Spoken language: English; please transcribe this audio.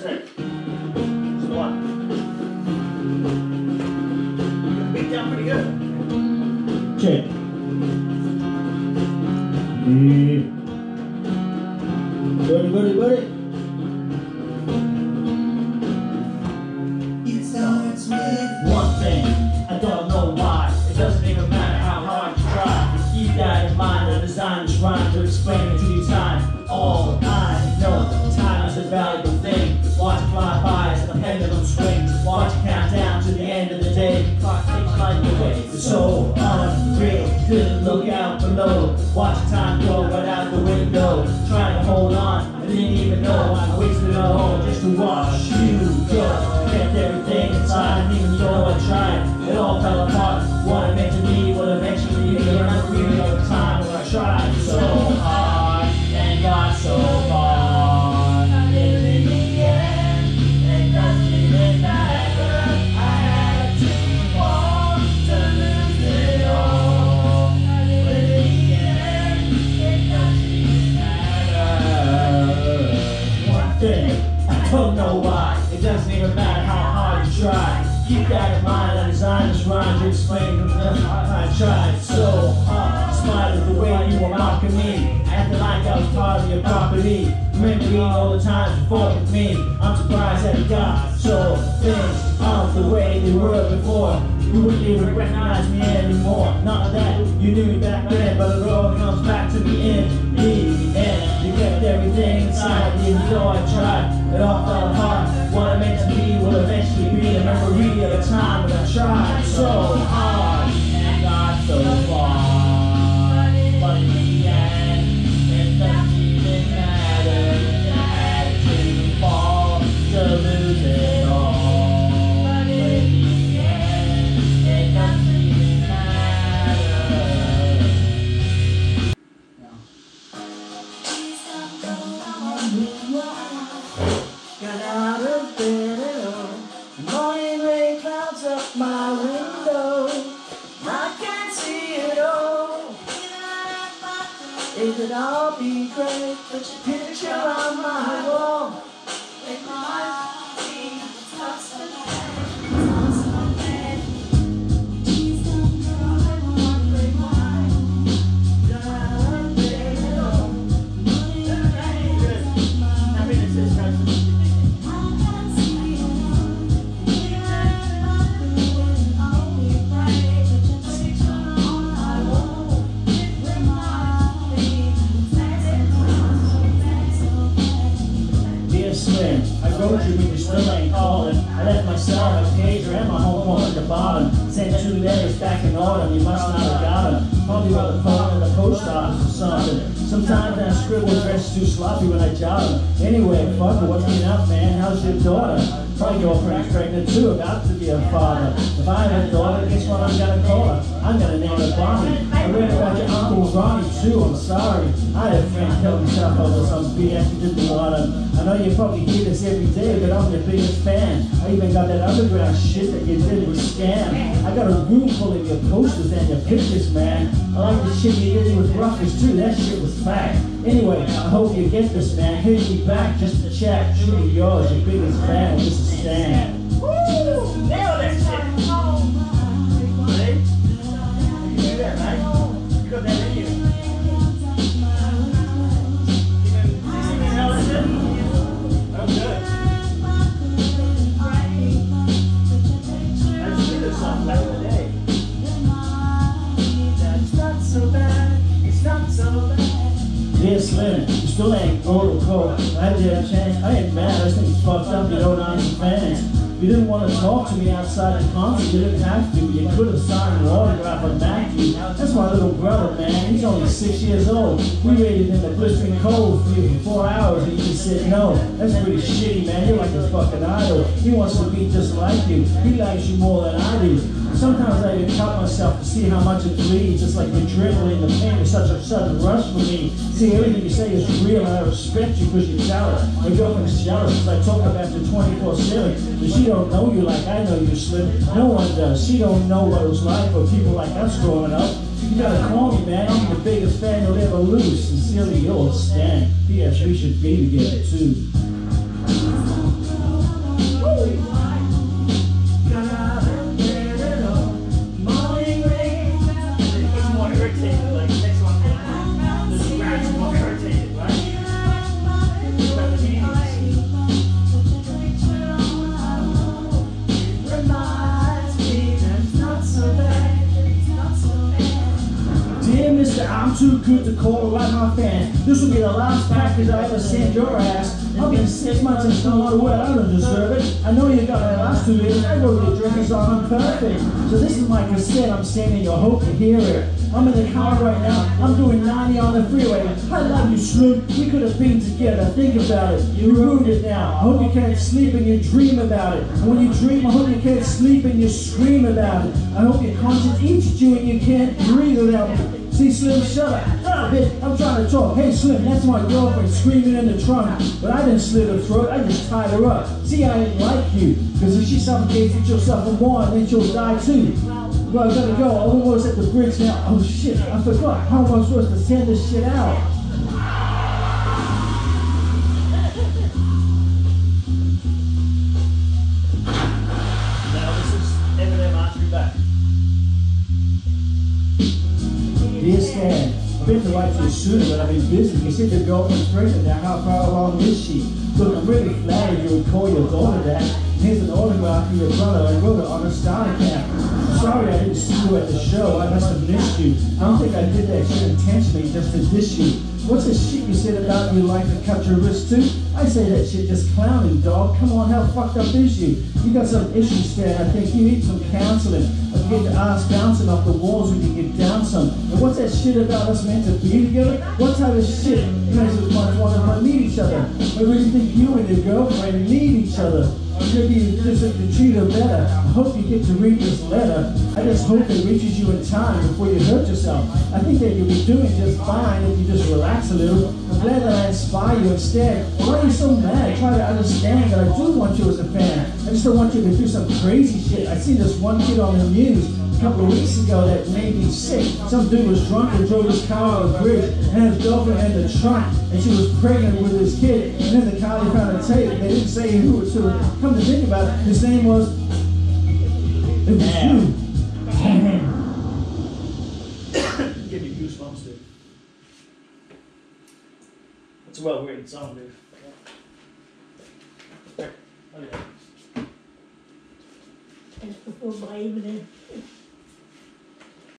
it. So what? You beat down pretty good. Check. Buddy. It starts with One thing, I don't know why. It doesn't even matter how hard you try. Keep that in mind. I designed this rhyme to explain it to you time. All I know, time is a valuable thing. Watch it fly by as the pendulum swings. Watch it count down to the end of the day. Clock takes life away. It's so unreal. Couldn't look out below. Watch the time go right out the window. Trying to hold on, I didn't even know I wasted it all just to watch you go. Kept everything inside, and even though I tried, it all fell apart. What it meant to me will eventually be a memory of the time when I tried so hard and got so far. In the end, it doesn't even matter. I had to fall to lose it all. But in the end, it doesn't even matter. One thing, I don't know why. It doesn't even matter how hard you try. Keep that in mind. I designed this rhyme to explain I tried so hard. Spite of the way you were mocking me, acting like I was part of your property. Remembering all the times you fought with me. I'm surprised that it got so things aren't the way they were before. You wouldn't even recognize me anymore. Not that you knew me back then, but it all comes back to me in the end. You kept everything inside, even though I tried. It all fell apart. What it meant to be will eventually be a memory of the time when I tried so hard and got so far. But in the end, it doesn't even matter. I had to fall to lose it all. But in the end, it doesn't even matter. Got out of bed at all. The morning rain clouds up my window. I can't see it all. It could all be great, but your picture on my wall. Make my heart beat, toss the bed, toss the bed. Please don't go, I won't break my heart. Got out of bed at all. Morning rain clouds up my window. I wrote you when you still ain't calling. I left my cell, my pager, and my home phone at the bottom. Sent 2 letters back in autumn, you must not have got them. Probably wrote the phone in the post office or something. Sometimes I scribble dress too sloppy when I jot them. Anyway, fuck it, what's been up, man? How's your daughter? Probably girlfriend's pregnant too, about to be a father. If I have a daughter, guess what I'm gonna call her? I'm gonna name her Bonnie. I read about your Uncle Ronnie too, I'm sorry. I had a friend kill himself over some BS he didn't want him. I know you probably hear this every day, but I'm your biggest fan. I even got that underground shit that you did with Scam. I got a room full of your posters and your pictures, man. I like the shit you did with Ruffers too, that shit was fact. Anyway, I hope you get this, man. Hit me back just to chat. Truly yours, your biggest fan, this is Stan. Woo! Nailed that shit! Ready? You do that, right? You got that in you. You see me nail that shit? I'm good. I just did this song back in the day. That's not so bad. It's not so bad. Dear Slim, you still ain't total cold. I did a chance, I ain't mad, I just think it's fucked up you don't answer fans. You didn't want to talk to me outside the concert, you didn't have to. You could have signed an autograph on Matthew. That's my little brother, man, he's only 6 years old. We waited in the blistering cold for you for 4 hours and you just said no. That's pretty shitty, man, you're like his fucking idol. He wants to be just like you, he likes you more than I do. Sometimes I even cut myself to see how much it bleeds. It's like you're dribbling, the pain is such a sudden rush for me. See, everything you say is real and I respect you because you're jealous. My girlfriend's jealous because I talk about you 24/7. But she don't know you like I know you, Slim. No one does. She don't know what it was like for people like us growing up. You gotta call me, man. I'm the biggest fan you'll ever lose. Sincerely yours, Stan. P.S. we should be together too. too good to call like my fan. This will be the last package I ever send your ass. I've been 6 months and still not aware I don't deserve it. I know you got my last 2 years. I wrote your drinking song, I'm perfect. So this is my cassette I'm sending you. I hope you hear it. I'm in the car right now. I'm doing 90 on the freeway. I love you, Snoop. We could have been together. Think about it. You ruined it now. I hope you can't sleep and you dream about it. And when you dream, I hope you can't sleep and you scream about it. I hope your conscience eats at you and you can't breathe without me. See, Slim, shut up. Bitch, I'm trying to talk. Hey, Slim, that's my girlfriend screaming in the trunk. But I didn't slit her throat. I just tied her up. See, I didn't like you. Because if she suffocates, she'll suffer more and then she'll die too. Well, I gotta go. I'm almost at the bridge now. Oh shit, I forgot. How am I supposed to send this shit out? Now this is Eminem answering back. Dear Stan, I've been to write to you sooner, but I've been busy. You said your girlfriend's pregnant. Now how far along is she? Look, I'm really flattered you would call your daughter that. Here's an autograph for your brother. I wrote it on a starter cap. Sorry I didn't see you at the show. I must have missed you. I don't think I did that shit intentionally just to diss you. What's the shit you said about you like to cut your wrist too? I say that shit just clowning, dog. Come on, how fucked up is you? You got some issues, Stan. I think you need some counseling. I get your ass bouncing off the walls when you get down some. And what's that shit about us meant to be together? What type of shit? You guys just want to meet each other. I really think you and your girlfriend need each other. Maybe you just have to treat her better. I hope you get to read this letter. I just hope it reaches you in time before you hurt yourself. I think that you'll be doing just fine if you just relax a little. I'm glad that I inspire you instead. Why are you so mad? Try to understand that I do want you as a fan. I just don't want you to do some crazy shit. I seen this one kid on the news a couple of weeks ago that made me sick. Some dude was drunk and drove his car on the bridge and had his girlfriend in the trunk and she was pregnant with his kid. And then the car, they found a tape. They didn't say who it was. So come to think about it, his name was... It was you. Give me goosebumps, dude. It's a well-written song, dude. Oh, yeah. It's performed by Eminem.